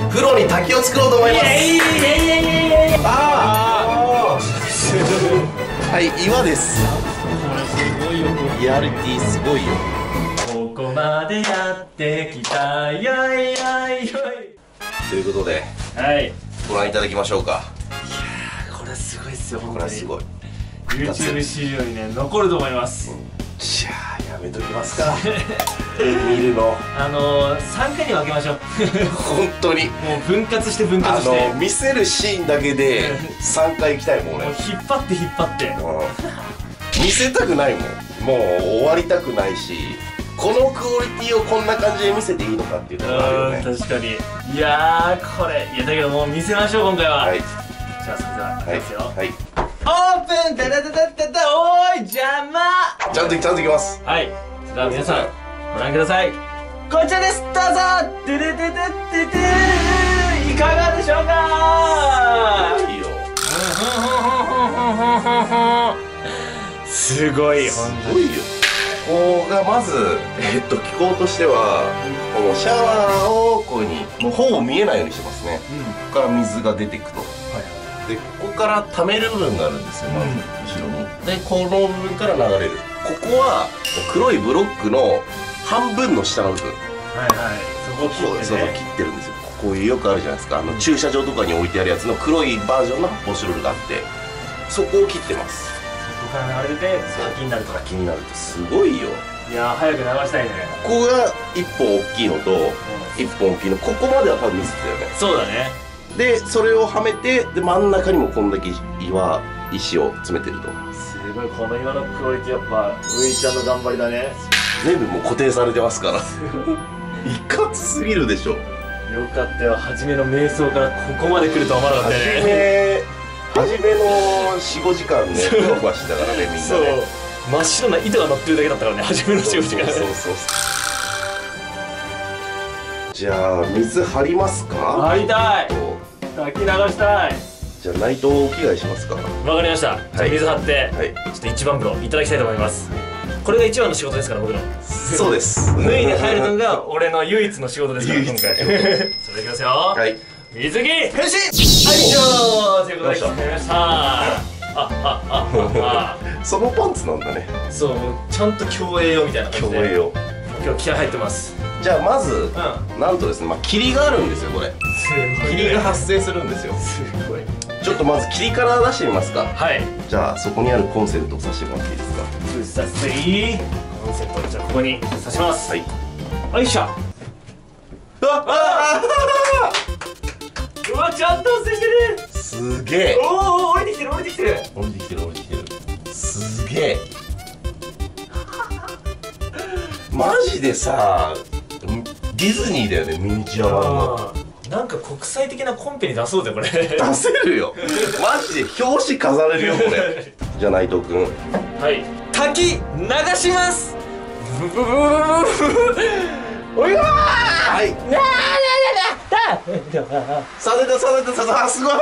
風呂に滝を作ろうと思います。はい、岩です。 これすごいよ。 リアリティすごいよ。 ここまでやってきた、やいやいやい。 ということで、 はい。 ご覧いただきましょうか。 いやー、これすごいっすよ。 これはすごい。 YouTube 史上にね、残ると思います。 じゃあやめときますか。見るの。 3回に分けましょう。 本当に。 もう分割して分割して。 見せるシーンだけで3回行きたいもんね。 もう引っ張って引っ張って。 見せたくないもん。もう終わりたくないし、このクオリティをこんな感じで見せていいのかっていうところあるよね。 確かに。いやー、これ、いやだけどもう見せましょう今回は。はい。じゃあそれでは開きますよ。はい。オープン。ダダダダダダ。おーい、邪魔。 ちゃんといきます。はい。 それでは皆さんご覧ください。こちらです。どうぞ。デデデデデデ。いかがでしょうか。 いいよ。 すごい。 すごいよ。ここがまず機構としては、このシャワーをここにもうほぼ見えないようにしてますね。ここから水が出ていくと。でここから溜める部分があるんですよ、まず後ろに。でこの部分から流れる。ここは黒いブロックの半分の下の部分。 はいはい。そこを切ってね。 そう切ってるんですよ。こういうよくあるじゃないですか。駐車場とかに置いてあるやつの黒いバージョンの発泡スチロールがあって、そこを切ってます。 そこから流れて滝になると。 滝になるとすごいよ。 いやー、早く流したいね。 ここが1本大きいのと1本大きいの、ここまでは多分見せてたよね。 そうだね。 でそれをはめて、で真ん中にもこんだけ石を詰めてると。 すごい、この岩のクオリティ、やっぱういちゃんの頑張りだね。 全部もう固定されてますから。いかつすぎるでしょ。 よかったよ。初めの瞑想からここまで来るとは思わなかったよね。 初めの 4,5 時間ね、ふわふわしてたからね、みんなね。 そう、真っ白な糸が乗ってるだけだったからね、初めの4,5時間。 そうじゃあ水張りますか。 張りたい。滝流したい。 じゃあ内藤お着替えしますか。 わかりました。じゃあ水張って、ちょっと一番風呂いただきたいと思います。これが一番の仕事ですから、僕の。 そうです。 脱いで入るのが俺の唯一の仕事ですから、今回。それでいきますよ。はい。水着変身。はい、以上ということで決めました。 そのパンツなんだね。 そう、ちゃんと競泳用みたいな感じで。競泳用。今日気合入ってます。 じゃあまず、なんとですね、霧があるんですよ、これ。霧が発生するんですよ。 すごい。 ちょっとまず霧から出してみますか。 はい。 じゃあそこにあるコンセントを挿してもらっていいですか。 させていい。コンセント、じゃあここに挿します。はい。よいしょ。うわ、ちゃんと発生してる。 すげえ。 おお、降りてきてる降りてきてる。 降りてきてる降りてきてる。すげえ。マジでさ、ディズニーだよね、ミニチュア版の。 なんか国際的なコンペに出そうぜ、これ。 出せるよ。マジで表紙飾れるよ、これ。じゃあ内藤くん。 はい。滝流します。おいわー。はい。 さあ出たすごい。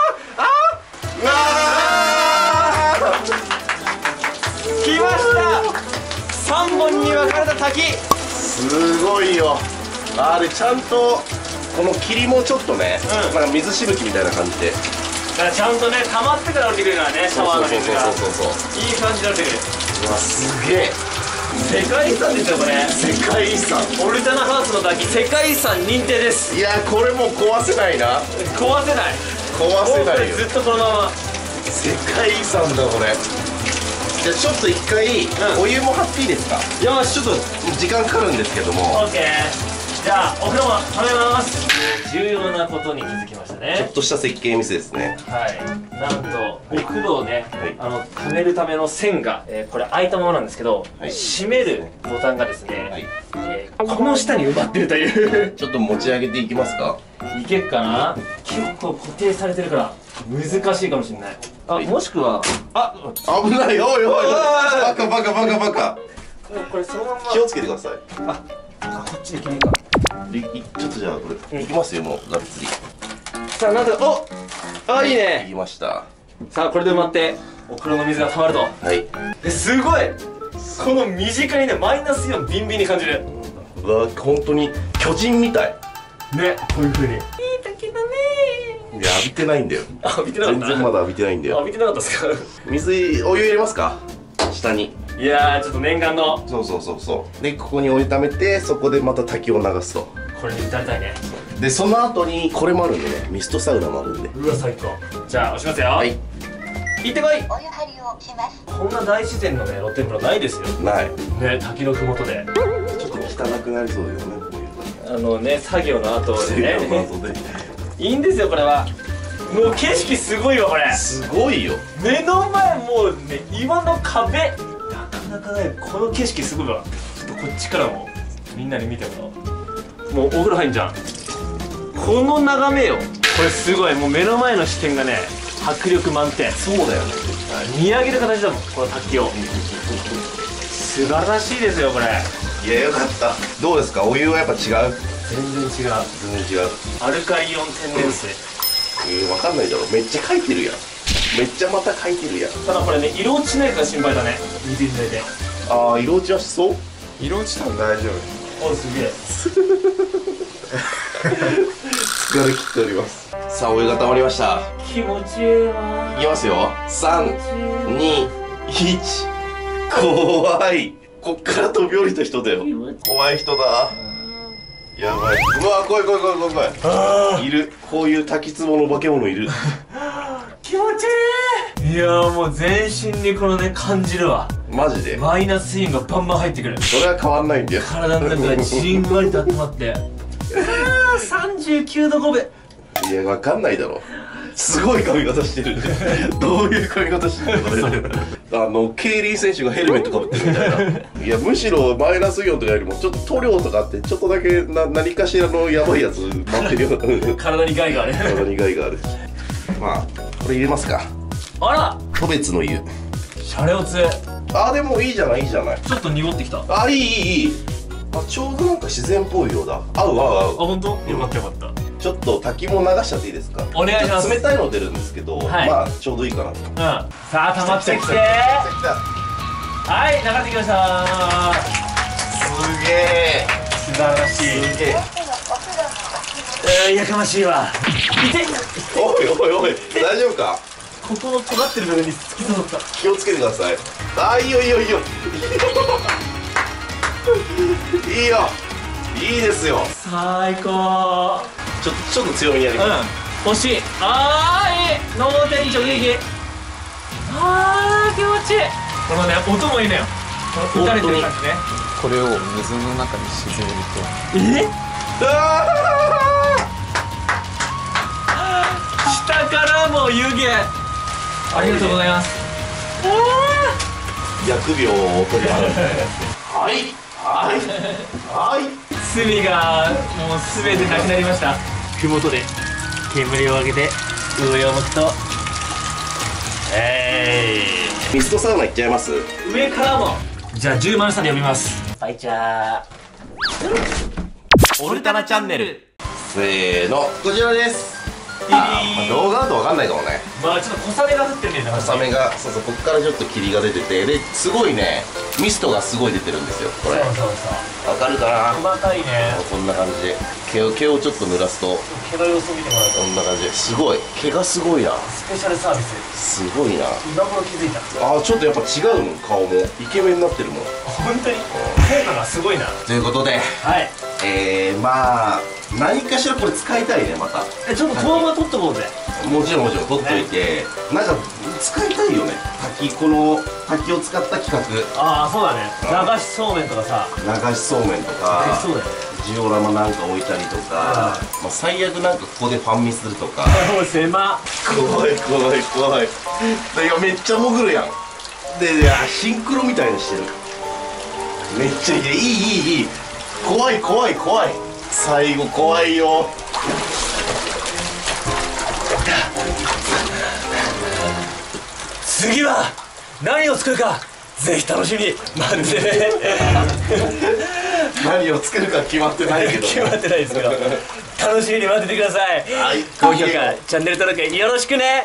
来ました。3本に分かれた滝。 すごいよ。あれちゃんとこの霧もちょっとね、なんか水しぶきみたいな感じで。 だからちゃんとね、溜まってから降りてくるからね、シャワーの水が。いい感じになってくる。 うわ、すげえ。 世界遺産ですよ、これ。 世界遺産。 オルタナハウスの滝、世界遺産認定です。 いや、これもう壊せないな。 壊せない。 壊せないよ。 ずっとこのまま。 世界遺産だ、これ。じゃあちょっと一回、お湯も張っていいですか。 よし、ちょっと時間かかるんですけども。 オッケー。じゃあお風呂も溜めます。重要なことに気づきましたね。 ちょっとした設計ミスですね。 はい。なんとお風呂をね、溜めるための線が、これ開いたままなんですけど、閉めるボタンがですね、この下に埋まってるという。 ちょっと持ち上げていきますか。 いけっかな。結構固定されてるから難しいかもしれない。あ、もしくは危ない。おいおい、バカ。 これそのまま気をつけてください。 こっちでいけないか。 ちょっとじゃあこれいきますよ、もうガッツリ。 さあ、なんといいね。 いきました。 さあ、これで埋まってお風呂の水が溜まると。はい。すごい。この身近にね、マイナスイオンビンビンに感じる。 うわ、本当に巨人みたい。 ね、こういう風にいい滝だねいや、浴びてないんだよ。 浴びてなかった。 全然まだ浴びてないんだよ。 浴びてなかったっすか。 お湯入れますか、下に。 いやー、ちょっと念願の。 そうで、ここにお湯溜めて、そこでまた滝を流すと。 これに至りたいね。 で、その後にこれもあるんでね、ミストサウナもあるんで。 うわ、最高。じゃあ押しますよ。 はい、 行ってこい。 お湯張りをします。 こんな大自然のね、露天風呂ないですよない。 ね。滝のふもとでちょっと汚くなりそうだよね、こういうの。 作業の後でね作業の後でいいんですよ、これは。もう景色すごいわ、これ。 すごいよ。 目の前もうね、岩の壁。なかなかね、この景色すごいわ。ちょっとこっちからもみんなに見てもらおう。もうお風呂入んじゃん。この眺めよ、これすごい。もう目の前の視点がね、迫力満点。 そうだよね。 見上げる形だもん、この滝を。素晴らしいですよ、これ。 いや、よかった。どうですか、お湯はやっぱ違う？ 全然違う。 全然違う。 アルカリイオン天然水。 わかんないだろ、めっちゃ書いてるやん。めっちゃまた書いてるやん。 ただこれね、色落ちないから心配だね、見ていただいて。 ああ、色落ちはしそう？ 色落ちたら大丈夫。 お、すげえ。 疲れ切っております。さあ、お湯が溜まりました。 気持ちいいわ。 いきますよ。3、2、1。怖い。こっから飛び降りた人だよ。怖い人だ。やばい。うわ、怖い。いる。こういう滝壺の化け物いる。 気持ちいい。いやー、もう全身にこのね、感じるわ。 マジでマイナスイオンがバンバン入ってくる。 それは変わんないんだよ。 体の中がじんわりと温まって。39度5分。 いや、わかんないだろ。すごい髪型してる。どういう髪型してるの？競輪選手がヘルメットかぶってるみたいな。いや、むしろマイナスイオンとかよりもちょっと塗料とかあって、ちょっとだけ何かしらのやばいやつ待ってるよ。 体に害がある。 体に害がある。まあ、これ入れますか。 あら、 個別の湯。 シャレオツ。 あ、でもいいじゃない、いいじゃない。 ちょっと濁ってきた。 あ、いい。あ、ちょうどなんか自然っぽいようだ。合う。 あ、本当？よかったよかった。 ちょっと滝も流しちゃっていいですか？ お願いします。 冷たいの出るんですけど、 はい、 まあちょうどいいかなと。 さあ、溜まってきて。はい、流れてきました。 すげえ。 素晴らしい。 すげえ。 やかましいわ。痛い。 おい、大丈夫か？ ここの尖ってる部分に突き刺さった。 気をつけてください。あ、いいよ。いいよ。いいですよ。 最高。 ちょっと強めにやります。 惜しい。いい。脳天直撃。気持ちいい。このね、音もいいのよ。打たれてる感じね。 これを水の中に沈めると。 下からも湯気。ありがとうございます。 疫病を取り払う。はい。 罪がもうすべてなくなりました。麓で煙を上げて上を向くと、 ミストサウナ行っちゃいます？ 上からも。じゃあ10万さんで呼びます。バイチャー。オルタナチャンネル。 せーの、こちらです。動画だとわかんないかもね。 まあちょっと小雨が降ってるね。 小雨が、そう、ここからちょっと霧が出てて、ですごいね、ミストがすごい出てるんですよ、これ。わかるかな？ 細かいね。 こんな感じで毛をちょっと濡らすと、 毛の様子を見てもらうとこんな感じで、すごい毛がすごいな。 スペシャルサービス。 すごいな。 今頃気づいた。 ちょっとやっぱ違うもん、顔もイケメンになってるもん。 本当に効果がすごいな。 ということで、 はい、 まあ何かしらこれ使いたいね、また。 ちょっと動画撮っとこうぜ。 もちろん撮っといて、なんか使いたいよね、この滝を使った企画。 そうだね。流しそうめんとかさ。 流しそうめんとか、 そうだよね。 ジオラマなんか置いたりとか、まあ最悪なんかここでファンミするとか。 もう狭。 怖い。いや、めっちゃ潜るやん。で、シンクロみたいにしてる。めっちゃいい。怖い。最後怖いよ。 次は何を作るか、ぜひ楽しみに待ってね。 何を作るか決まってないけど、 決まってないですけど、楽しみに待っててください。 はい、 高評価、チャンネル登録よろしくね。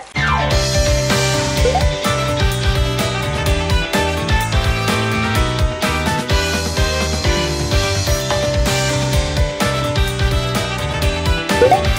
す。